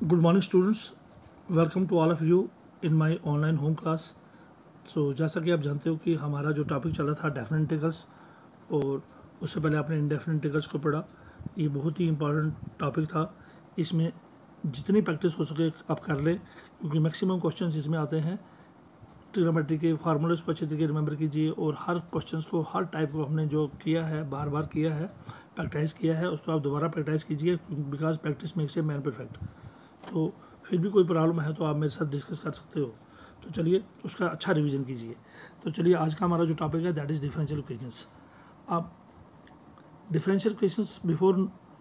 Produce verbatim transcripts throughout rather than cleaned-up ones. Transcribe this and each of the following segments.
Good morning students, welcome to all of you in my online home class. So जैसा कि आप जानते हो कि हमारा जो टॉपिक चला था डेफिनेट इंटीग्रल्स, और उससे पहले आपने इनडेफिनेट इंटीग्रल्स को पढ़ा। ये बहुत ही इंपॉर्टेंट टॉपिक था। इसमें जितनी प्रैक्टिस हो सके आप कर लें, क्योंकि मैक्सिमम क्वेश्चंस इसमें आते हैं। ट्रिग्नोमेट्री के फार्मूलेस को अच्छे तरीके रिमेंबर कीजिए, और हर क्वेश्चंस को, हर टाइप को हमने जो किया है, बार बार किया है, प्रैक्टिस किया है, उसको आप दोबारा प्रैक्टिस कीजिए, because practice makes a man perfect. तो फिर भी कोई प्रॉब्लम है तो आप मेरे साथ डिस्कस कर सकते हो। तो चलिए उसका अच्छा रिवीजन कीजिए। तो चलिए आज का हमारा जो टॉपिक है दैट इज़ डिफरेंशियल इक्वेशंस। आप differential equations before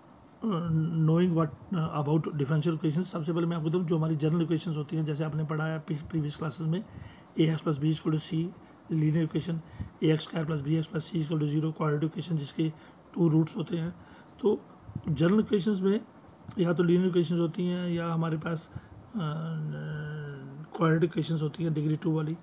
knowing what about differential equations, सबसे पहले मैं आपको बताऊँ जो हमारी जनरल इक्वेशंस होती हैं, जैसे आपने पढ़ा है प्रीवियस क्लासेस में, A X plus B equal to C, linear equation, A X square plus B X plus C equal to zero, quadratic equation जिसके टू रूट्स होते हैं। तो जनरल इक्वेशंस में या तो लीनियर इक्वेशंस होती हैं या हमारे पास क्वाड्रेटिक इक्वेशंस होती हैं डिग्री टू वाली।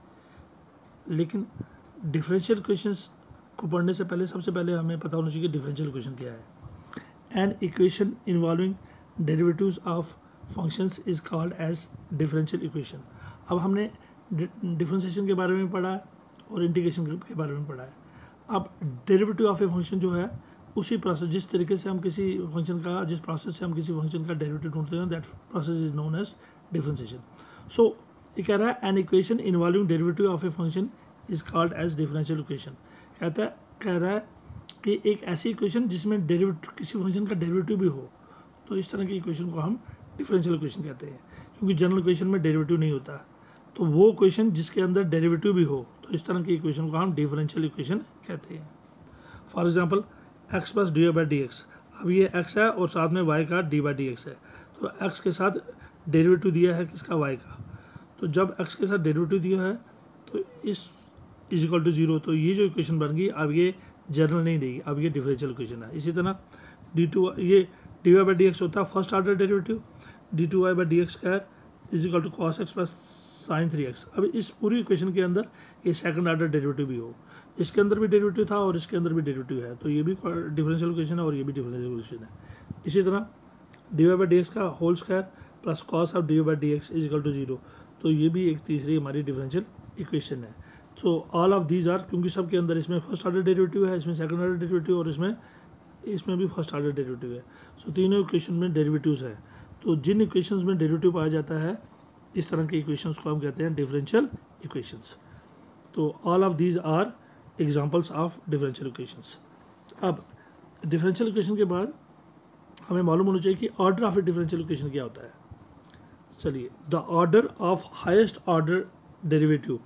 लेकिन डिफरेंशियल इक्वेशंस को पढ़ने से पहले सबसे पहले हमें पता होना चाहिए कि डिफरेंशियल इक्वेशन क्या है। An equation involving derivatives of functions is called as differential equation. अब हमने डिफरेंशिएशन के बारे में पढ़ा है और इंटीग्रेशन के बारे में पढ़ा है। अब डेरिवेटिव ऑफ ए फंक्शन जो है, उसी प्रोसेस, जिस तरीके से हम किसी फंक्शन का, जिस प्रोसेस से हम किसी फंक्शन का डेरिवेटिव ढूंढते हैं, that process is known as differentiation. So ये कह रहा है an equation involving derivative of a function is called as differential equation. कहता है कह रहा है कि एक ऐसी इक्वेशन जिसमें डेरिवेटिव, किसी फंक्शन का डेरिवेटिव भी हो, तो इस तरह की इक्वेशन को हम डिफरेंशियल इक्वेशन कहते हैं। क्योंकि जनरल इक्वेशन में डेरिवेटिव नहीं होता, तो वो इक्वेशन जिसके अंदर डेरिवेटिव भी हो, तो इस तरह की इक्वेशन को हम डिफरेंशियल इक्वेशन कहते हैं। For example X plus D by D X. अब ये एक्स है और साथ में वाई का डी बाई डी एक्स है, तो एक्स के साथ डेरिवेटिव दिया है किसका, वाई का। तो जब एक्स के साथ डेरिवेटिव दिया है तो इस इज इक्वल टू जीरो, तो ये जो इक्वेशन बन गई, अब ये जनरल नहीं देगी, अब ये डिफरेंशियल इक्वेशन है। इसी तरह डी टू, ये D Y by D X होता है first order derivative, D two Y by D x square is equal to cos X plus sine three X. अब इस पूरी इक्वेशन के अंदर ये सेकंड ऑर्डर डेरिवेटिव भी हो, इसके अंदर भी डेरिवेटिव था और इसके अंदर भी डेरिवेटिव है, तो ये भी डिफरेंशियल इक्वेशन है और ये भी डिफरेंशियल इक्वेशन है। इसी तरह D Y by D X का whole square plus cos of D Y by D X is equal to zero, तो ये भी एक तीसरी हमारी डिफरेंशियल इक्वेशन है। तो ऑल ऑफ दीज आर, क्योंकि सब के अंदर इसमें फर्स्ट ऑर्डर डेरिवेटिव है, इसमें सेकंड ऑर्डर डेरिवेटिव और इसमें इसमें भी फर्स्ट ऑर्डर डेरिवेटिव है। सो तीनों इक्वेशन में डेरिवेटिव्स है। तो जिन इक्वेशंस में डेरिवेटिव पाया जाता है, इस तरह के इक्वेशंस को हम कहते हैं डिफरेंशियल इक्वेशंस। तो all of these are examples of differential equations. अब डिफरेंशियल इक्वेशन के बाद हमें मालूम होना चाहिए कि order of a differential equation क्या होता है। चलिए, the order of highest order derivative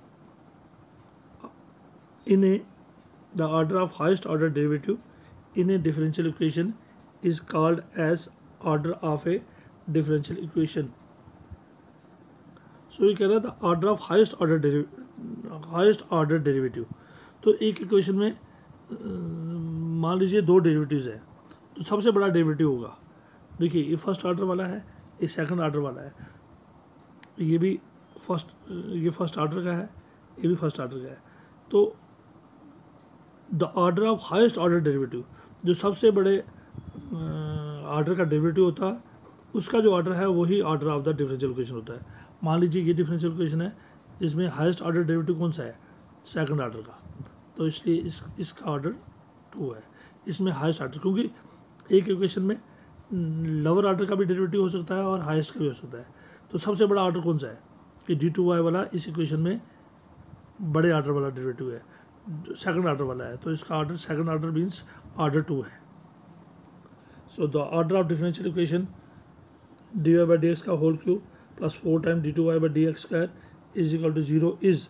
in a the order of highest order derivative in a differential equation is called as order of a differential equation. So ये कह रहा था order of highest order derivative, highest order derivative। तो एक equation में मान लीजिए दो डेरिवेटिव्स हैं, तो सबसे बड़ा डेरिवेटिव होगा, देखिए ये फर्स्ट ऑर्डर वाला है, ये सेकंड ऑर्डर वाला है, ये भी फर्स्ट, ये फर्स्ट ऑर्डर का है, ये भी फर्स्ट ऑर्डर का है। तो the order of highest order derivative, जो सबसे बड़े ऑर्डर का डेरिवेटिव होता है, उसका जो ऑर्डर है वही order of the differential equation होता है। मान लीजिए ये डिफरेंशियल इक्वेशन है, इसमें हाईएस्ट ऑर्डर डेरिवेटिव कौन सा है, सेकंड ऑर्डर का, तो इसलिए इस इसका ऑर्डर टू है। इसमें हाईएस्ट ऑर्डर, क्योंकि एक इक्वेशन में लोअर ऑर्डर का भी डेरिवेटिव हो सकता है और हाईएस्ट का भी हो सकता है। तो सबसे बड़ा ऑर्डर कौन सा है, कि डी टू वाई वाला इस इक्वेशन में बड़े ऑर्डर वाला डेरिवेटिव है, सेकंड ऑर्डर वाला है, तो इसका order second order means order two है। So the order of differential equation D Y by D X का whole cube plus four time D two Y by D x square is equal to zero is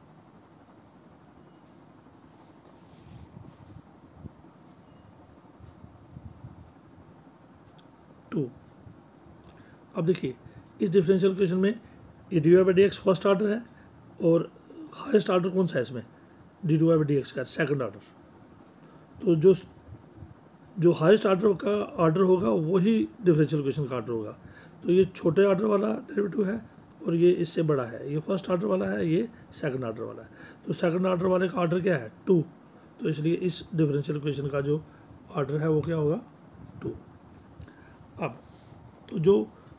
two. अब देखिए इस differential equation में ये D Y by D X first order है और highest order कौन सा है इसमें, D two Y by D X का सेकंड ऑर्डर। तो जो जो हाईएस्ट ऑर्डर का ऑर्डर होगा वही डिफरेंशियल इक्वेशन का ऑर्डर होगा। तो ये छोटे ऑर्डर वाला डेरिवेटिव है और ये इससे बड़ा है, ये फर्स्ट ऑर्डर वाला है, ये सेकंड ऑर्डर वाला है। तो सेकंड ऑर्डर वाले का ऑर्डर क्या है, टू, तो इसलिए इस डिफरेंशियल इक्वेशन का जो ऑर्डर है वो क्या होगा, टू। अब तो जो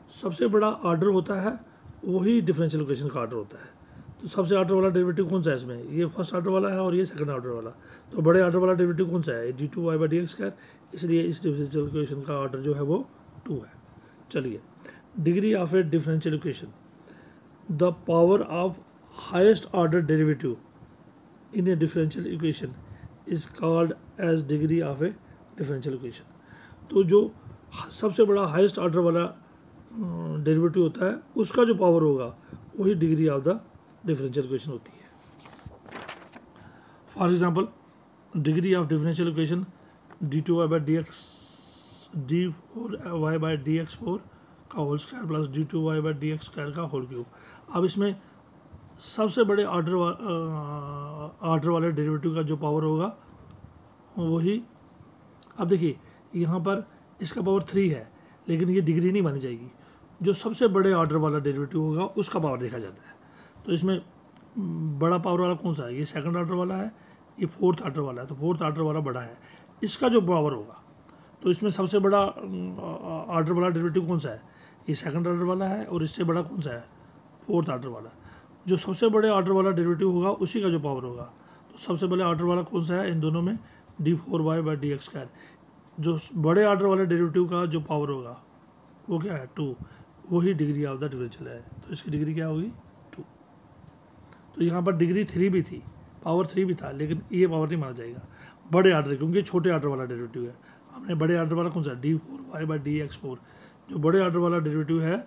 सबसे बड़ा ऑर्डर होता है वही डिफरेंशियल इक्वेशन का ऑर्डर होता है। तो सबसे ऑर्डर वाला डेरिवेटिव कौन सा है इसमें, ये फर्स्ट ऑर्डर वाला है और ये सेकंड ऑर्डर वाला। तो बड़े ऑर्डर वाला डेरिवेटिव कौन सा है, D two Y by D x square, इसलिए इस डिफरेंशियल इक्वेशन का ऑर्डर जो है वो टू है। चलिए, degree of a differential equation, the power of highest order derivative in a differential equation is called as degree of a differential equation. तो जो सबसे बड़ा हाईएस्ट ऑर्डर वाला डेरिवेटिव होता है उसका जो पावर होगा वही degree of the differential equation होती है। For example, degree of differential equation D two Y by D X D four Y by D x four का whole square plus D two Y by D x square का whole cube. अब इसमें सबसे बड़े order वा, order वाले derivative का जो पावर होगा वही, अब देखिए यहाँ पर इसका पावर थ्री है लेकिन ये डिग्री नहीं मानी जाएगी, जो सबसे बड़े ऑर्डर वाला डेरिवेटिव होगा उसका पावर देखा जाता है। तो इसमें बड़ा पावर वाला कौन सा है, ये सेकंड ऑर्डर वाला है, ये फोर्थ ऑर्डर वाला है, तो फोर्थ ऑर्डर वाला बड़ा है, इसका जो पावर होगा तो इसमें सबसे बड़ा ऑर्डर वाला डेरिवेटिव कौन सा है, ये सेकंड ऑर्डर वाला है, और इससे बड़ा कौन सा है, फोर्थ ऑर्डर वाला। जो सबसे बड़े ऑर्डर वाला डेरिवेटिव होगा उसी का जो पावर होगा, तो सबसे बड़े ऑर्डर वाला कौन सा है इन दोनों में, D four Y by D x square. जो बड़े ऑर्डर वाले डेरिवेटिव का जो पावर होगा वो क्या है, टू, वही डिग्री ऑफ द डिफरेंशियल है। तो इसकी डिग्री क्या होगी, टू। तो यहाँ पर डिग्री थ्री भी थी, पावर थ्री भी था, लेकिन ये पावर नहीं माना जाएगा बड़े ऑर्डर, क्योंकि छोटे ऑर्डर वाला डेरिवेटिव है। हमने बड़े ऑर्डर वाला कौन सा, D four Y by D x four, जो बड़े ऑर्डर वाला डेरिवेटिव है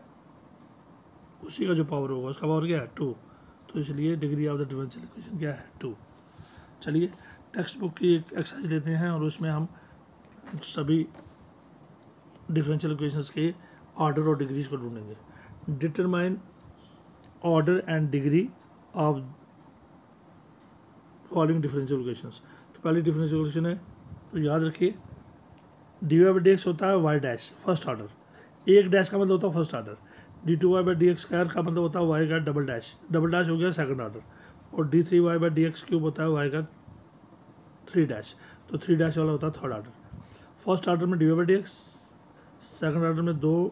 उसी का जो पावर होगा उसका पावर क्या है, टू। तो इसलिए degree of the differential equation क्या है, टू। चलिए, टेक्स्ट बुक की एक एक्सरसाइज लेते हैं और उसमें हम सभी डिफरेंशियल इक्वेशंस के ऑर्डर और डिग्रीज को ढूंढेंगे। Determine order and degree of following differential equations. तो पहली डिफरेंशियल इक्वेशन है, तो याद रखिए D Y by D X होता है वाई डैश फर्स्ट ऑर्डर, एक डैश का मतलब होता है first order, D two Y by D x square का मतलब होता है वाई का डबल डैश, डबल डैश हो गया सेकंड ऑर्डर, और D three Y by D X cube होता है वाई का थ्री डैश, तो थ्री डैश वाला होता है थर्ड ऑर्डर। फर्स्ट ऑर्डर में D Y by D X, second order में दो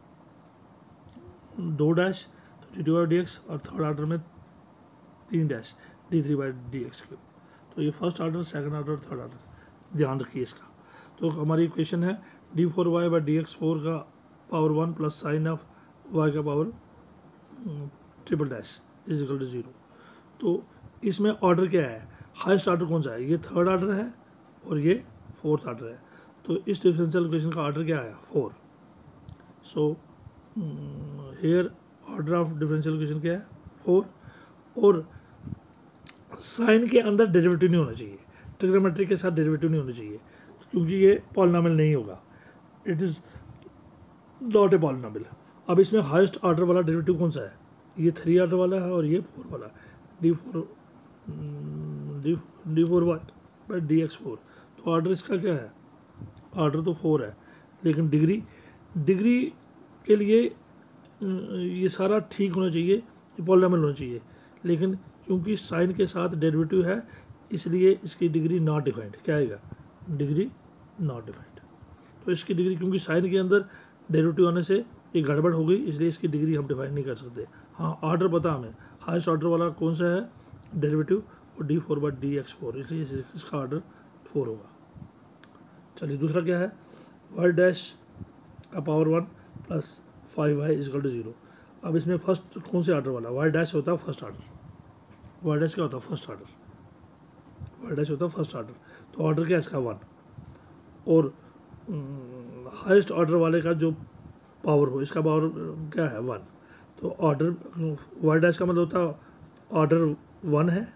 दो डैश, तो D two Y D X, और थर्ड ऑर्डर में तीन dash, D three by D X cube. तो ये first order, second order, third order, ध्यान रखिए इसका। तो हमारी इक्वेशन है D four Y by D x four का power one plus sine of Y का power triple dash is equal to zero. तो इसमें ऑर्डर क्या है, हाईएस्ट ऑर्डर कौन सा है, ये थर्ड ऑर्डर है और ये फोर्थ ऑर्डर है। तो इस डिफरेंशियल इक्वेशन का ऑर्डर क्या है, four. So here order of differential equation क्या है, फोर। और साइन के अंदर डेरिवेटिव नहीं होना चाहिए, ट्रिग्नोमेट्री के साथ डेरिवेटिव नहीं होना चाहिए, क्योंकि ये पॉलिनोमियल नहीं होगा, it is not a polynomial. अब इसमें हाईएस्ट ऑर्डर वाला डेरिवेटिव कौन सा है, ये थ्री ऑर्डर वाला है और ये फोर वाला, D four D D four by D x four. तो ऑर्डर इसका क्या है, ऑर्डर तो फोर है, लेकिन डिग्री डिग्री के लिए ये सारा ठीक होना चाहिए, ये पॉलिनोमियल होना चाहिए, लेकिन क्योंकि साइन के साथ डेरिवेटिव है इसलिए इसकी डिग्री नॉट डिफाइंड। क्या आएगा, डिग्री नॉट डिफाइंड। तो इसकी डिग्री, क्योंकि साइन के अंदर डेरिवेटिव आने से ये गड़बड़ हो गई, इसलिए इसकी डिग्री हम डिफाइन नहीं कर सकते। हाँ, ऑर्डर पता हमें, हाईएस्ट ऑर्डर वाला कौन सा है डेरिवेटिव, और d four by D x four, इसलिए इसका ऑर्डर फोर होगा। चलिए, दूसरा क्या है, वाई डैश का power one plus five y is equal to zero. अब इसमें फर्स्ट कौन से ऑर्डर वाला, वाई डैश होता है फर्स्ट ऑर्डर, वाई डैश क्या होता है फर्स्ट ऑर्डर, वाई डैश होता है फर्स्ट ऑर्डर, तो ऑर्डर क्या है इसका वन। और हाईएस्ट ऑर्डर वाले का जो पावर हो, इसका पावर क्या है, वन। तो ऑर्डर वाई डैश का मतलब होता है ऑर्डर वन है,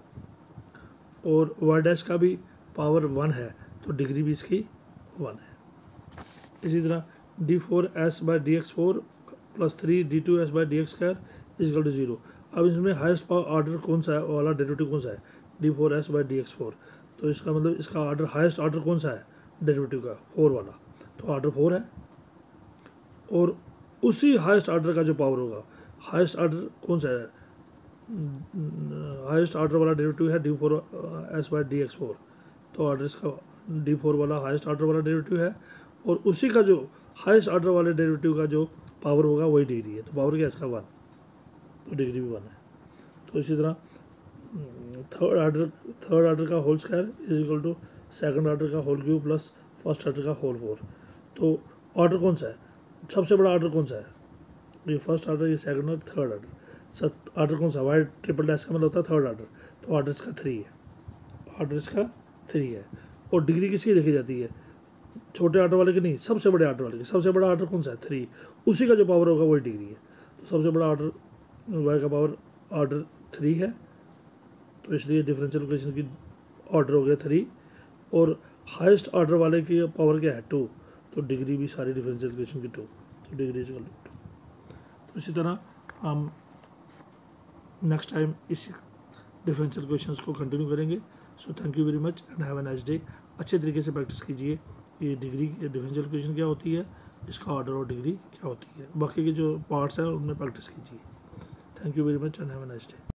और वाई डैश का भी पावर वन है, तो डिग्री भी इसकी वन है। इसी तरह d four s by D x four plus three d two s by D x square is equal to zero. अब इसमें हाईएस्ट ऑर्डर कौन सा है वाला डेरिवेटिव कौन सा है, D four s by D x four. तो इसका मतलब इसका ऑर्डर, हाईएस्ट ऑर्डर कौन सा है डेरिवेटिव का, फोर वाला, तो ऑर्डर फोर है। और उसी हाईएस्ट ऑर्डर का जो पावर होगा, हाईएस्ट ऑर्डर कौन सा है, हाईएस्ट ऑर्डर वाला डेरिवेटिव है D four s by D x four, तो ऑर्डर इसका डी फोर वाला हाईएस्ट ऑर्डर वाला डेरिवेटिव है, और उसी का जो हाईएस्ट ऑर्डर वाले डेरिवेटिव का जो पावर होगा वही डिग्री है, तो पावर क्या है इसका वन, तो डिग्री भी वन है। तो इसी तरह थर्ड ऑर्डर थर्ड ऑर्डर का whole square is equal to second order का whole cube plus first order का होल फोर। तो ऑर्डर कौन सा है, सबसे बड़ा ऑर्डर कौन सा है, ये फर्स्ट ऑर्डर, ये सेकंड ऑर्डर, थर्ड ऑर्डर। सब ऑर्डर कौन सा, वाई ट्रिपल डैश का मतलब होता है थर्ड ऑर्डर, तो ऑर्डर इसका थ्री है, ऑर्डर इसका थ्री है। और डिग्री किसकी देखी जाती है, छोटे ऑर्डर वाले की नहीं, सबसे बड़े ऑर्डर वाले की। सबसे बड़ा ऑर्डर कौन सा है, थ्री, उसी का जो पावर होगा वही डिग्री है। तो सबसे बड़ा ऑर्डर वाई का पावर ऑर्डर थ्री है, तो इसलिए डिफरेंशियल इक्वेशन की ऑर्डर हो गया थ्री। और हाईएस्ट ऑर्डर वाले की पावर क्या है, टू, तो डिग्री भी सारी डिफरेंशियल इक्वेशन की टू, तो degree is equal to two. तो इसी तरह हम नेक्स्ट टाइम इस डिफरेंशियल इक्वेशंस को कंटिन्यू करेंगे। So thank you very much and have a nice day. अच्छे तरीके से प्रैक्टिस कीजिए, ये डिग्री डिफरेंशियल इक्वेशन क्या होती है, इसका ऑर्डर और डिग्री क्या होती है, बाकी के जो पार्ट्स हैं उनमें प्रैक्टिस कीजिए। Thank you very much and have a nice day.